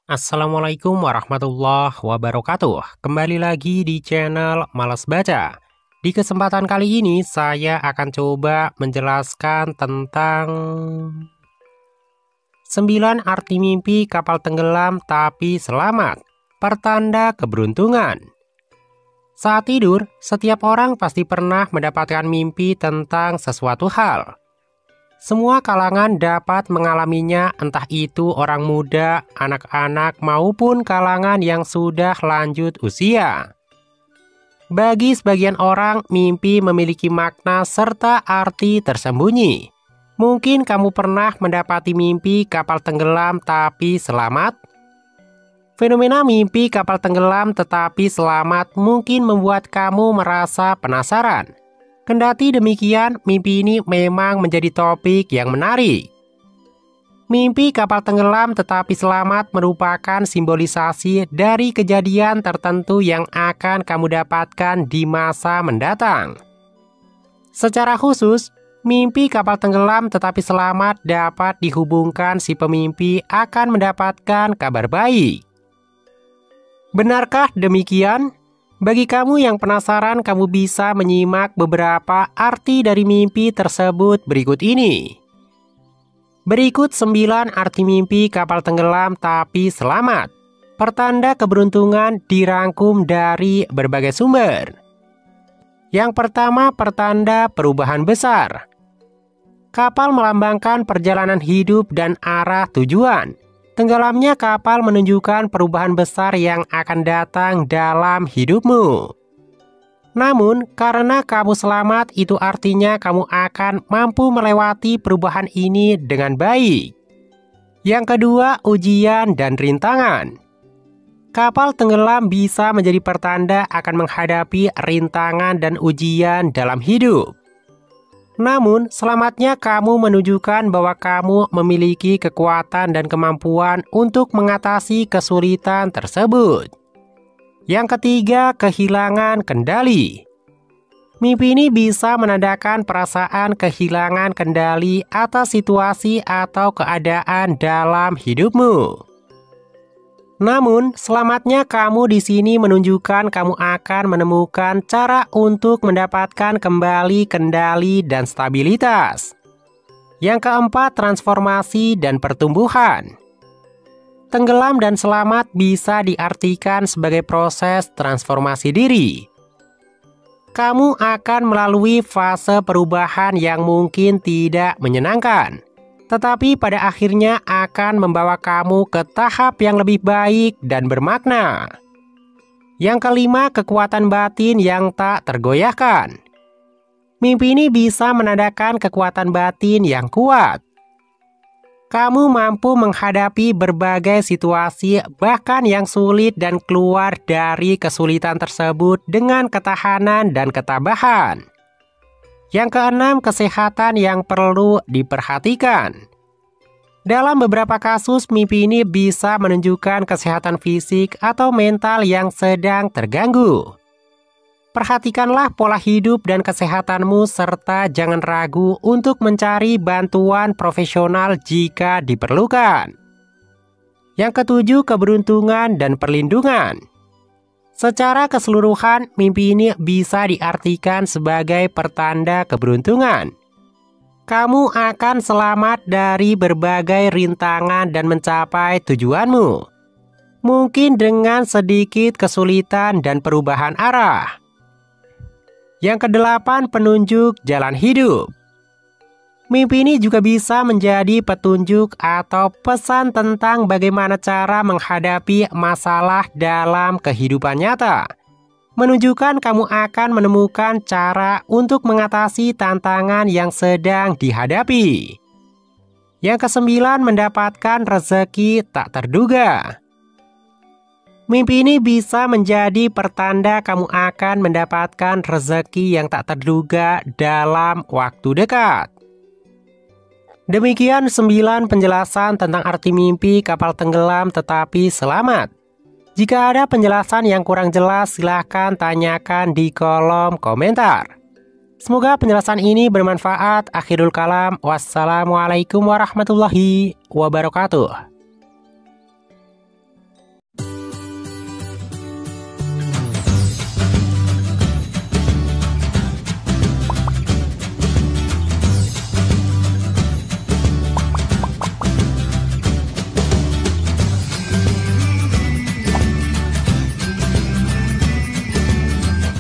Assalamualaikum warahmatullahi wabarakatuh. Kembali lagi di channel Malas Baca. Di kesempatan kali ini saya akan coba menjelaskan tentang 9 arti mimpi kapal tenggelam tapi selamat. Pertanda keberuntungan. Saat tidur, setiap orang pasti pernah mendapatkan mimpi tentang sesuatu hal. Semua kalangan dapat mengalaminya, entah itu orang muda, anak-anak, maupun kalangan yang sudah lanjut usia. Bagi sebagian orang, mimpi memiliki makna serta arti tersembunyi. Mungkin kamu pernah mendapati mimpi kapal tenggelam tapi selamat. Fenomena mimpi kapal tenggelam tetapi selamat mungkin membuat kamu merasa penasaran. Kendati demikian, mimpi ini memang menjadi topik yang menarik. Mimpi kapal tenggelam tetapi selamat merupakan simbolisasi dari kejadian tertentu yang akan kamu dapatkan di masa mendatang. Secara khusus, mimpi kapal tenggelam tetapi selamat dapat dihubungkan si pemimpi akan mendapatkan kabar baik. Benarkah demikian? Bagi kamu yang penasaran, kamu bisa menyimak beberapa arti dari mimpi tersebut berikut ini. Berikut 9 arti mimpi kapal tenggelam tapi selamat. Pertanda keberuntungan dirangkum dari berbagai sumber. Yang pertama, pertanda perubahan besar. Kapal melambangkan perjalanan hidup dan arah tujuan. Tenggelamnya kapal menunjukkan perubahan besar yang akan datang dalam hidupmu. Namun, karena kamu selamat, itu artinya kamu akan mampu melewati perubahan ini dengan baik. Yang kedua, ujian dan rintangan. Kapal tenggelam bisa menjadi pertanda akan menghadapi rintangan dan ujian dalam hidup. Namun, selamatnya kamu menunjukkan bahwa kamu memiliki kekuatan dan kemampuan untuk mengatasi kesulitan tersebut. Yang ketiga, kehilangan kendali. Mimpi ini bisa menandakan perasaan kehilangan kendali atas situasi atau keadaan dalam hidupmu. Namun, selamatnya kamu di sini menunjukkan kamu akan menemukan cara untuk mendapatkan kembali kendali dan stabilitas. Yang keempat, transformasi dan pertumbuhan. Tenggelam dan selamat bisa diartikan sebagai proses transformasi diri. Kamu akan melalui fase perubahan yang mungkin tidak menyenangkan, tetapi pada akhirnya akan membawa kamu ke tahap yang lebih baik dan bermakna. Yang kelima, kekuatan batin yang tak tergoyahkan. Mimpi ini bisa menandakan kekuatan batin yang kuat. Kamu mampu menghadapi berbagai situasi, bahkan yang sulit, dan keluar dari kesulitan tersebut dengan ketahanan dan ketabahan. Yang keenam, kesehatan yang perlu diperhatikan. Dalam beberapa kasus, mimpi ini bisa menunjukkan kesehatan fisik atau mental yang sedang terganggu. Perhatikanlah pola hidup dan kesehatanmu serta jangan ragu untuk mencari bantuan profesional jika diperlukan. Yang ketujuh, keberuntungan dan perlindungan. Secara keseluruhan, mimpi ini bisa diartikan sebagai pertanda keberuntungan. Kamu akan selamat dari berbagai rintangan dan mencapai tujuanmu. Mungkin dengan sedikit kesulitan dan perubahan arah. Yang kedelapan, penunjuk jalan hidup. Mimpi ini juga bisa menjadi petunjuk atau pesan tentang bagaimana cara menghadapi masalah dalam kehidupan nyata. Menunjukkan kamu akan menemukan cara untuk mengatasi tantangan yang sedang dihadapi. Yang kesembilan, mendapatkan rezeki tak terduga. Mimpi ini bisa menjadi pertanda kamu akan mendapatkan rezeki yang tak terduga dalam waktu dekat. Demikian 9 penjelasan tentang arti mimpi kapal tenggelam tetapi selamat. Jika ada penjelasan yang kurang jelas, silahkan tanyakan di kolom komentar. Semoga penjelasan ini bermanfaat. Akhirul kalam. Wassalamualaikum warahmatullahi wabarakatuh.